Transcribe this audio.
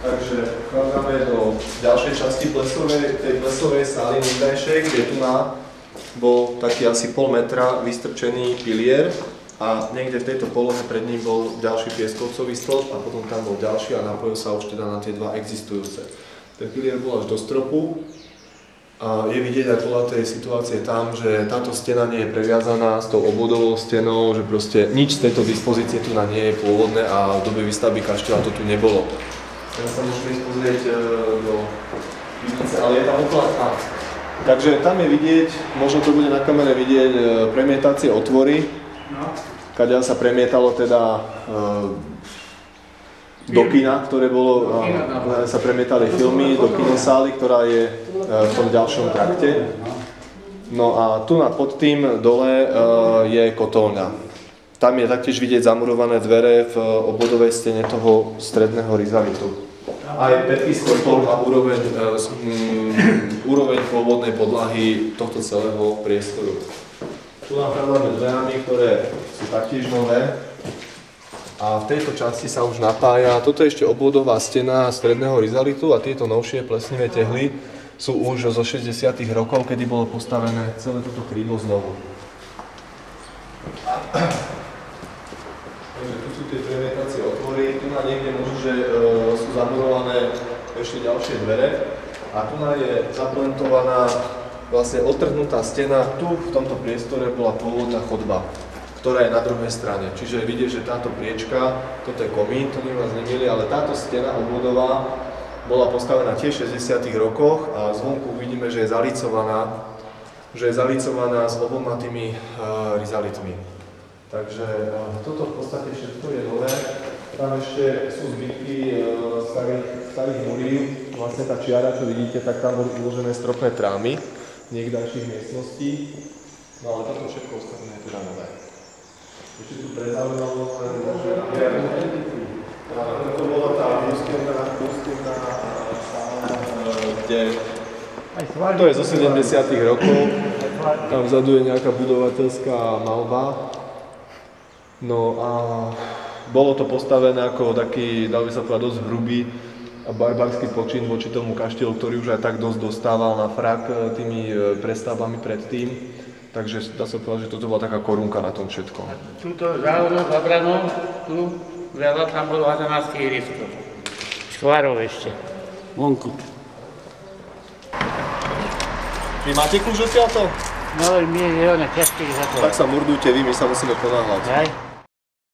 Takže vchádzame do ďalšej časti tej plesovej sály nudajšej, kde tu bol taký asi pol metra vystrčený pilier a niekde v tejto polohe pred ním bol ďalší pieskovcový stĺp a potom tam bol ďalší a napojil sa už teda na tie dva existujúce. Ten pilier bol až do stropu a je vidieť aj podľa tej situácie tam, že táto stena nie je previazaná s tou obvodovou stenou, že proste nič z tejto dispozície tu nie je pôvodné a v dobe výstavby kaštieľa to tu nebolo. Teraz sa môžeme ísť pozrieť do pivnice, ale je tam okladka. Takže tam je vidieť, možno to bude na kamere vidieť, premietacie otvory, kadeľ sa premietalo teda do kina, ktoré bolo, sa premietali filmy, do kinosály, ktorá je v tom ďalšom trakte. No a tu pod tým dole je kotolňa. Tam je taktiež vidieť zamurované dvere v obvodovej stene toho stredného rizalitu. Aj pätky skorpol a úroveň pôvodnej podlahy tohto celého priestoru. Tu nachádzame dverami, ktoré sú taktiež nové. A v tejto časti sa už napája, toto je ešte obvodová stena stredného rizalitu a tieto novšie plesnivé tehly sú už zo 60. rokov, kedy bolo postavené celé toto krídlo znovu. Takže tu sú tie premietacie otvory, tu niekde možno, že sú zamurované ešte ďalšie dvere a tu je zaplentovaná, vlastne odtrhnutá stena, tu v tomto priestore bola pôvodná chodba, ktorá je na druhej strane. Čiže vidieť, že táto priečka, toto je komín, to vás nemýli, ale táto stena obvodová bola postavená tiež v 60. rokoch a zvonku vidíme, že je zalicovaná s oboma tými rizalitmi. Takže toto v podstate všetko je nové. Tam ešte sú zbytky starých murív. Vlastne tá čiara, čo vidíte, tak tam boli uložené stropné trámy niekdajších miestností. No ale toto všetko ostatné je teda nové. Ešte tu prezaujímalo, to bola tá ústevná sála, kde to je zo 70. rokov. Tam vzadu je nejaká budovateľská maľba. No a bolo to postavené ako taký, dal by sa povedať, dosť hrubý a barbarský počin voči tomu kaštieľu, ktorý už aj tak dosť dostával na frak tými prestavbami predtým. Takže dá sa povedať, že toto bola taká korunka na tom všetkom. Túto záhodnou zabranou, tu veľa tam bolo hazanársky irisko. Škvarov ešte, vonku. Vy máte kľúč odtiaľto? No, my je ono ťažké za to. Tak sa murdujte vy, my sa musíme ponáhľať. Aj.